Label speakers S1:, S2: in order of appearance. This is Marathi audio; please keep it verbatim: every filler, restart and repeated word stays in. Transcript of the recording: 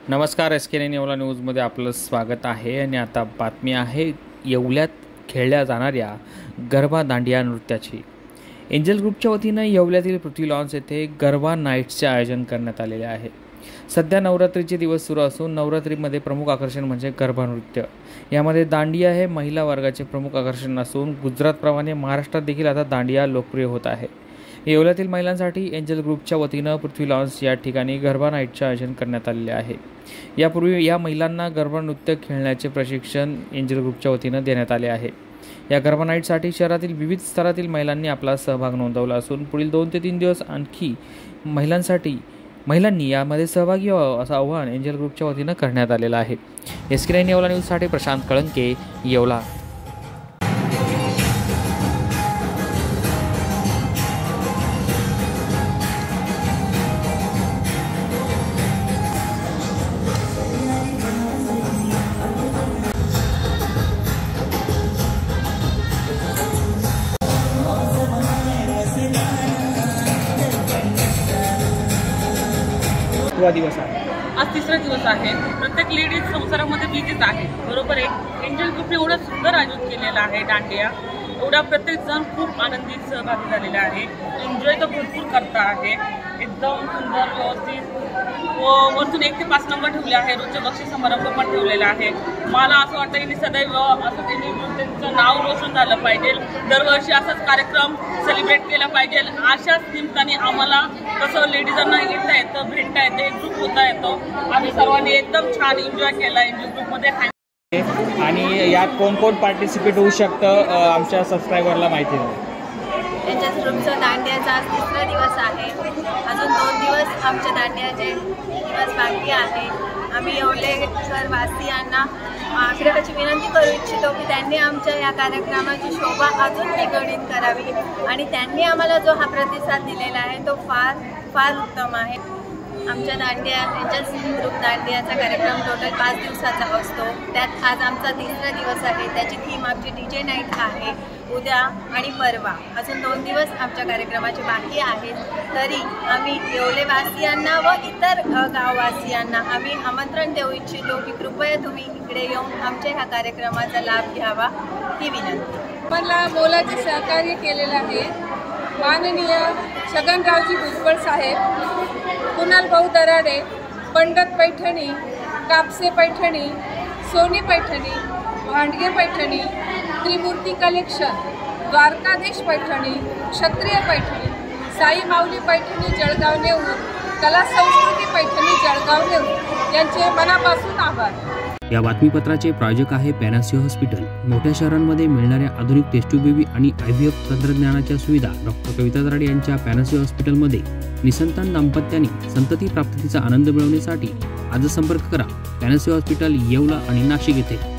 S1: नमस्कार, एस के नाईन येवला न्यूजमध्ये आपलं स्वागत आहे। आणि आता बातमी आहे येवल्यात खेळल्या जाणाऱ्या गरबा दांडिया नृत्याची। एंजल ग्रुपच्या वतीनं येवल्यातील पृथ्वी लॉन्स येथे गरबा नाईट्सचे आयोजन करण्यात आलेले आहे। सध्या नवरात्रीचे दिवस सुरू असून नवरात्रीमध्ये प्रमुख आकर्षण म्हणजे गरबा नृत्य। यामध्ये दांडिया हे महिला वर्गाचे प्रमुख आकर्षण असून गुजरातप्रमाणे महाराष्ट्रात देखील आता दांडिया लोकप्रिय होत आहे। येवल्यातील महिलांसाठी एंजल ग्रुपच्या वतीनं पृथ्वी लॉन्स या ठिकाणी गरबा नाईटचे आयोजन करण्यात आलेले आहे। यापूर्वी या महिलांना गरबा नृत्य खेळण्याचे प्रशिक्षण एंजल ग्रुपच्या वतीनं देण्यात आले आहे। या गरबा नाईटसाठी शहरातील विविध स्तरातील महिलांनी आपला सहभाग नोंदवला असून पुढील दोन ते तीन दिवस आणखी महिलांसाठी महिलांनी यामध्ये सहभागी व्हावं असं आवाहन एंजल ग्रुपच्या वतीनं करण्यात आलेलं आहे। एस के नाईन येवला न्यूजसाठी प्रशांत कळंके, येवला। दिवस आहे
S2: आज तिसरा दिवस आहे। प्रत्येक लेडीज संसारामध्ये बिझीच आहे, बरोबर आहे। एंजल ग्रुपने एवढं सुंदर आयोजन केलेलं आहे दांडिया, एवढा प्रत्येक जण खूप आनंदित सहभागी झालेला आहे। एन्जॉय तर भरपूर करता आहे, एकदम सुंदर व्यवस्थित। व वरतून एक ते पाच नंबर ठेवले आहे, रोजचे बक्षीस समारंभ पण ठेवलेला आहे। मला असं वाटतं की सदैव असं त्यांनी त्यांचं नाव रोशन झालं पाहिजे, दरवर्षी असाच कार्यक्रम सेलिब्रेट केला पाहिजे। अशाच निमित्ताने आम्हाला कसं लेडीजांना येता येतं, भेटता येतं, एकग्रुप होता येतो। आम्ही सर्वांनी एकदम छान एन्जॉय केला एंजल ग्रुपमध्ये।
S1: आणि यात कोण कोण पार्टिसिपेट होऊ शकतं आमच्या सबस्क्रायबरला माहिती नाही।
S3: एंजल ग्रुपचा दांडियाचा आज तिसरा दिवस आहे। अजून दोन दिवस आमच्या दांडियाचे दिवस बाकी आहे। आम्ही येवलेकर वासियांना आग्रहाची विनंती करू इच्छितो की त्यांनी आमच्या या कार्यक्रमाची शोभा अजून द्विगुणित करावी आणि त्यांनी आम्हाला जो हा प्रतिसाद दिलेला आहे तो फार फार उत्तम आहे। आमच्या दांडिया एंजल ग्रुप दांडियाचा कार्यक्रम टोटल पाच दिवसाचा असतो, त्यात आज आमचा तिसरा दिवस आहे। त्याची थीम आमची डी जे नाईट आहे। उद्या आणि परवा अजून दोन दिवस आमच्या कार्यक्रमाचे बाकी आहेत। तरी आम्ही येवलेवासियांना व इतर गाववासियांना आम्ही आमंत्रण देऊ इच्छितो की कृपया तुम्ही इकडे येऊन आमच्या ह्या कार्यक्रमाचा लाभ घ्यावा ही विनंती।
S4: मला मोलाचे सहकार्य केलेलं आहे माननीय छगनरावजी भुजबळ साहेब, कुणाल भाऊ दराडे, पंडित पैठणी, कापसे पैठणी, सोनी पैठणी, भांडगे पैठणी, त्रिमूर्ती कलेक्शन, द्वारकाधीश पैठणी, क्षत्रिय पैठणी, साई माऊली पैठणी जळगाव नेऊर, कला संस्कृती पैठणी जळगाव नेऊर यांचे मनापासून आभार।
S5: या बातमीपत्राचे प्रायोजक आहे पॅनासियो हॉस्पिटल। मोठ्या शहरांमध्ये मिळणाऱ्या आधुनिक टेस्ट ट्यूब बेबी आणि आय व्ही एफ तंत्रज्ञानाच्या सुविधा डॉक्टर कविता दराडे यांच्या पॅनासियो हॉस्पिटलमध्ये निसंतान दाम्पत्याने संतती प्राप्तीचा आनंद मिळवण्यासाठी आज संपर्क करा। पॅनासियो हॉस्पिटल येवला आणि नाशिक येथे।